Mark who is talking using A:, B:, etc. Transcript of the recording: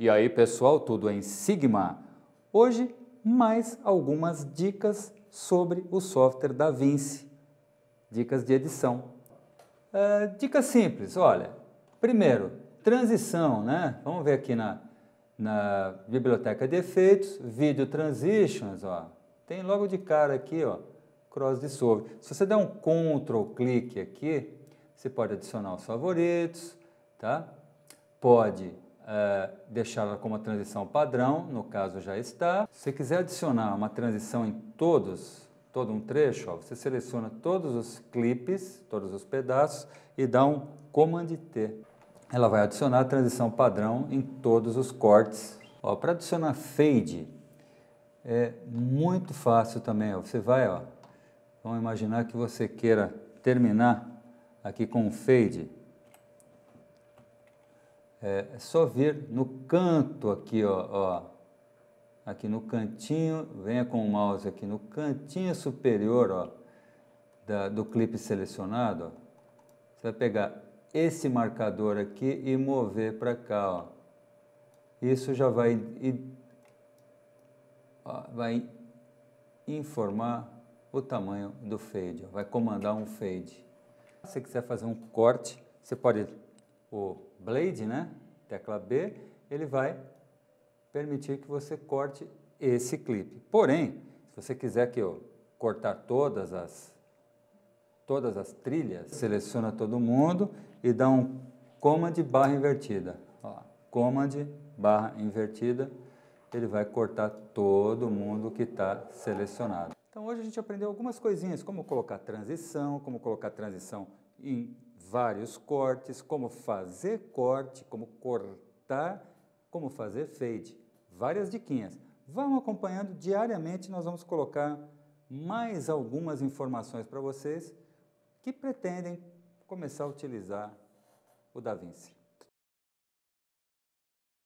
A: E aí, pessoal, tudo em Sigma. Hoje, mais algumas dicas sobre o software DaVinci. Dicas de edição. Dicas simples, olha. Primeiro, transição, né? Vamos ver aqui na biblioteca de efeitos, Video Transitions, ó. Tem logo de cara aqui, ó, Cross Dissolve. Se você der um Ctrl clique aqui, você pode adicionar os favoritos, tá? Pode deixar ela como uma transição padrão, no caso já está. Se você quiser adicionar uma transição em todo um trecho, ó, você seleciona todos os clipes, todos os pedaços e dá um Command T. Ela vai adicionar a transição padrão em todos os cortes. Para adicionar fade, é muito fácil também. Ó. Você vai, ó, vamos imaginar que você queira terminar aqui com um fade. É só vir no canto aqui, ó, aqui no cantinho, venha com o mouse aqui no cantinho superior, ó, do clipe selecionado. Ó. Você vai pegar esse marcador aqui e mover para cá, ó. Isso já vai informar o tamanho do fade, ó. Vai comandar um fade. Se você quiser fazer um corte, você pode o Blade, né? Tecla B, ele vai permitir que você corte esse clipe. Porém, se você quiser que eu cortar todas as trilhas, seleciona todo mundo e dá um Command barra invertida. Ó, Command barra invertida, ele vai cortar todo mundo que está selecionado. Então hoje a gente aprendeu algumas coisinhas, como colocar transição em vários cortes, como fazer corte, como cortar, como fazer fade. Várias diquinhas. Vamos acompanhando diariamente, nós vamos colocar mais algumas informações para vocês que pretendem começar a utilizar o DaVinci.